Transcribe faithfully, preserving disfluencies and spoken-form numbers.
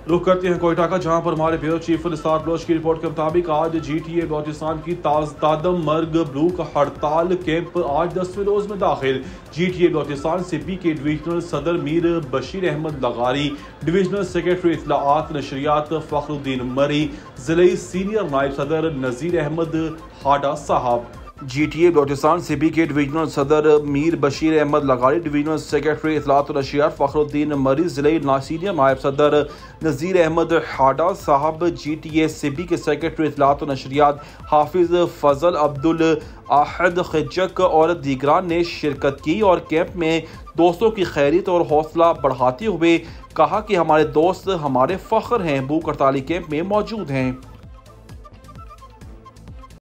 रुख करते हैं कोयटा का, जहां पर हमारे ब्यूरो चीफ निसार बलोच की रिपोर्ट के मुताबिक आज जीटीए बलोचिस्तान की ताजदादम मर्ग ब्लूक हड़ताल कैंप आज दसवें रोज में दाखिल। जीटीए बलोचिस्तान सिब्बी के डिविजनल सदर मीर बशीर अहमद लगारी, डिविजनल सेक्रेटरी इत्तलाआत नशरियात फखरुद्दीन मरी, जिले सीनियर नायब सदर नजीर अहमद हाडा साहब। जीटीए बलोचिस्तान सिबी के डिविजनल सदर मीर बशीर अहमद लगारी, डिविजनल सेक्रेटरी इत्तलाआत नशरियात फखरुद्दीन मरी, जिले सीनियर नायब सदर नजीर अहमद हाडा साहब, जीटीए सिबी के सेक्रेटरी इत्तलाआत नशरियात हाफिज फजल अब्दुल आहद खिजक और दीगरान ने शिरकत की और कैंप में दोस्तों की खैरियत और हौसला बढ़ाते हुए कहा कि हमारे दोस्त हमारे फख्र हैं, भूख हड़ताली कैंप में मौजूद हैं।